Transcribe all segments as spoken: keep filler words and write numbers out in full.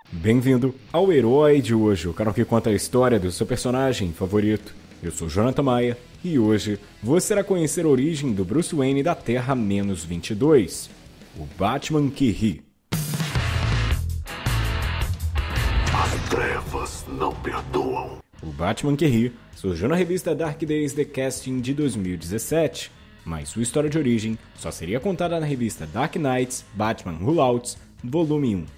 Bem-vindo ao Herói de Hoje, o canal que conta a história do seu personagem favorito. Eu sou Jonathan Maia e hoje você irá conhecer a origem do Bruce Wayne da Terra vinte e dois, o Batman que ri. As trevas não perdoam. O Batman que ri surgiu na revista Dark Days The Casting de dois mil e dezessete, mas sua história de origem só seria contada na revista Dark Knights Batman Rollouts, volume um.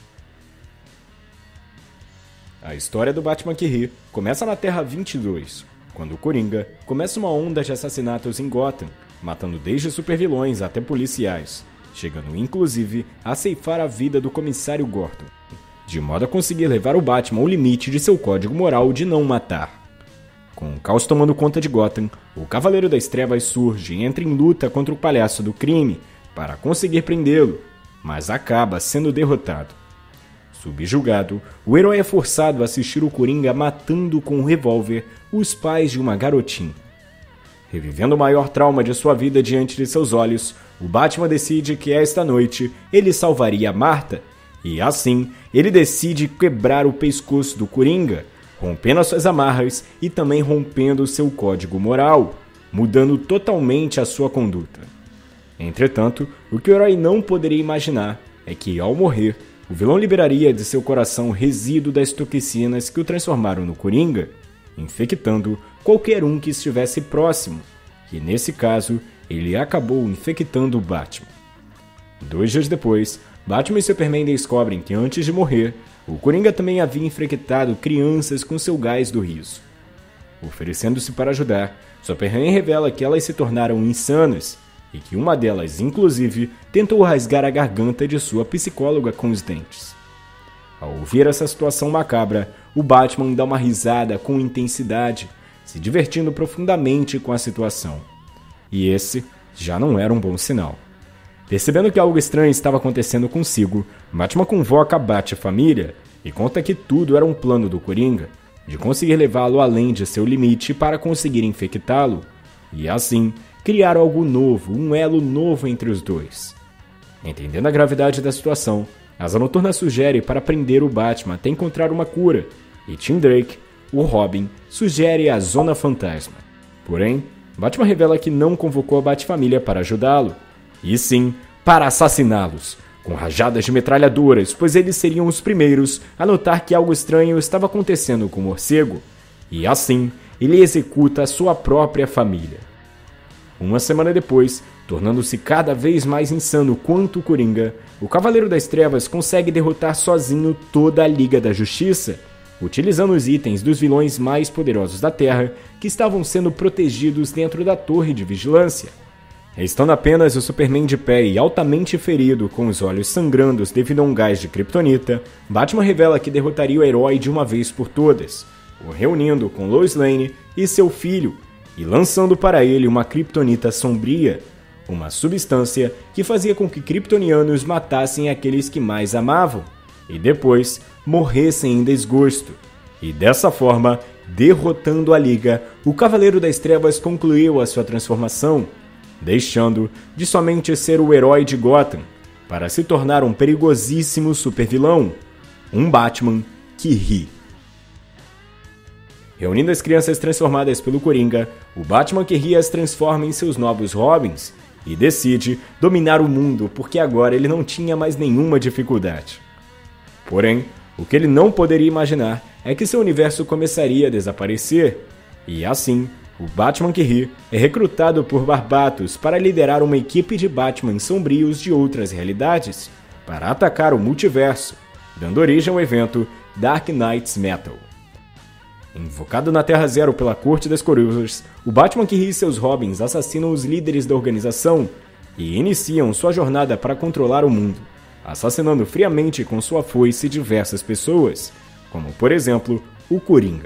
A história do Batman que ri começa na Terra vinte e dois, quando o Coringa começa uma onda de assassinatos em Gotham, matando desde supervilões até policiais, chegando inclusive a ceifar a vida do comissário Gordon, de modo a conseguir levar o Batman ao limite de seu código moral de não matar. Com o caos tomando conta de Gotham, o Cavaleiro das Trevas surge e entra em luta contra o Palhaço do Crime para conseguir prendê-lo, mas acaba sendo derrotado. Subjugado, o herói é forçado a assistir o Coringa matando com um revólver os pais de uma garotinha. Revivendo o maior trauma de sua vida diante de seus olhos, o Batman decide que esta noite ele salvaria Martha, e assim ele decide quebrar o pescoço do Coringa, rompendo as suas amarras e também rompendo seu código moral, mudando totalmente a sua conduta. Entretanto, o que o herói não poderia imaginar é que, ao morrer, o vilão liberaria de seu coração o resíduo das toxinas que o transformaram no Coringa, infectando qualquer um que estivesse próximo, e nesse caso, ele acabou infectando o Batman. Dois dias depois, Batman e Superman descobrem que antes de morrer, o Coringa também havia infectado crianças com seu gás do riso. Oferecendo-se para ajudar, Superman revela que elas se tornaram insanas, e que uma delas, inclusive, tentou rasgar a garganta de sua psicóloga com os dentes. Ao ouvir essa situação macabra, o Batman dá uma risada com intensidade, se divertindo profundamente com a situação. E esse já não era um bom sinal. Percebendo que algo estranho estava acontecendo consigo, Batman convoca a Bat-família e conta que tudo era um plano do Coringa, de conseguir levá-lo além de seu limite para conseguir infectá-lo, e assim criar algo novo, um elo novo entre os dois. Entendendo a gravidade da situação, Asa Noturna sugere para prender o Batman até encontrar uma cura, e Tim Drake, o Robin, sugere a Zona Fantasma. Porém, Batman revela que não convocou a Bat-família para ajudá-lo, e sim para assassiná-los, com rajadas de metralhadoras, pois eles seriam os primeiros a notar que algo estranho estava acontecendo com o morcego, e assim ele executa a sua própria família. Uma semana depois, tornando-se cada vez mais insano quanto o Coringa, o Cavaleiro das Trevas consegue derrotar sozinho toda a Liga da Justiça, utilizando os itens dos vilões mais poderosos da Terra que estavam sendo protegidos dentro da Torre de Vigilância. Restando apenas o Superman de pé e altamente ferido, com os olhos sangrando devido a um gás de kryptonita, Batman revela que derrotaria o herói de uma vez por todas, o reunindo com Lois Lane e seu filho, e lançando para ele uma kryptonita sombria, uma substância que fazia com que kryptonianos matassem aqueles que mais amavam, e depois morressem em desgosto. E dessa forma, derrotando a Liga, o Cavaleiro das Trevas concluiu a sua transformação, deixando de somente ser o herói de Gotham, para se tornar um perigosíssimo supervilão, um Batman que ri. Reunindo as crianças transformadas pelo Coringa, o Batman que ri as transforma em seus novos Robins e decide dominar o mundo porque agora ele não tinha mais nenhuma dificuldade. Porém, o que ele não poderia imaginar é que seu universo começaria a desaparecer, e assim, o Batman que ri é recrutado por Barbatos para liderar uma equipe de Batman sombrios de outras realidades para atacar o multiverso, dando origem ao evento Dark Knights Metal. Invocado na Terra Zero pela Corte das Corujas, o Batman que ri e seus Robins assassinam os líderes da organização e iniciam sua jornada para controlar o mundo, assassinando friamente com sua foice diversas pessoas, como por exemplo, o Coringa.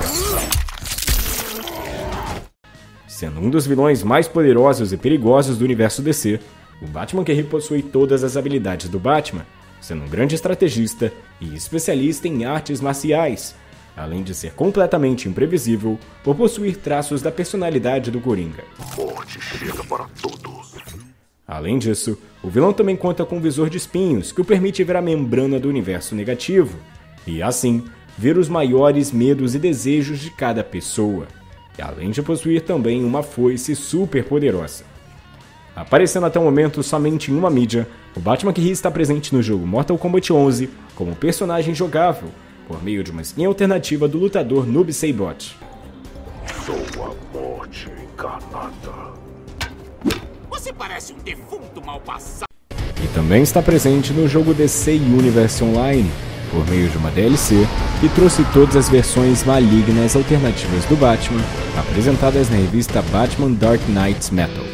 Sendo um dos vilões mais poderosos e perigosos do universo D C, o Batman que ri possui todas as habilidades do Batman, sendo um grande estrategista e especialista em artes marciais, além de ser completamente imprevisível por possuir traços da personalidade do Coringa. Morte chega para todos. Além disso, O vilão também conta com um visor de espinhos, que o permite ver a membrana do universo negativo, e assim, ver os maiores medos e desejos de cada pessoa, e além de possuir também uma foice super poderosa. Aparecendo até o momento somente em uma mídia, o Batman que ri está presente no jogo Mortal Kombat onze como personagem jogável, por meio de uma skin alternativa do lutador Noob Saibot. Sou a morte encarnada. Você parece um defunto mal passado. E também está presente no jogo D C Universe Online, por meio de uma D L C que trouxe todas as versões malignas alternativas do Batman, apresentadas na revista Batman Dark Knights Metal.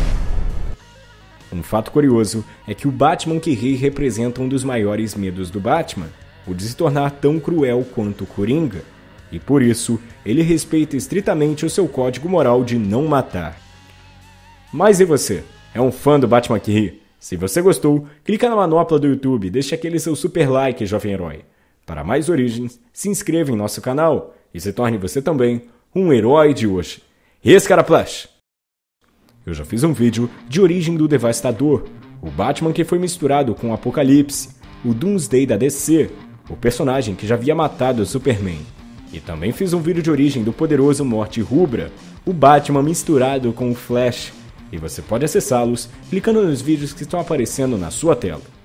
Um fato curioso é que o Batman que ri representa um dos maiores medos do Batman, o de se tornar tão cruel quanto o Coringa, e por isso ele respeita estritamente o seu código moral de não matar. Mas e você? É um fã do Batman que ri? Se você gostou, clica na manopla do YouTube e deixa aquele seu super like, jovem herói. Para mais origens, se inscreva em nosso canal e se torne você também um herói de hoje. Escaraplash! Eu já fiz um vídeo de origem do Devastador, o Batman que foi misturado com o Apocalipse, o Doomsday da D C, o personagem que já havia matado o Superman. E também fiz um vídeo de origem do poderoso Morte Rubra, o Batman misturado com o Flash, e você pode acessá-los clicando nos vídeos que estão aparecendo na sua tela.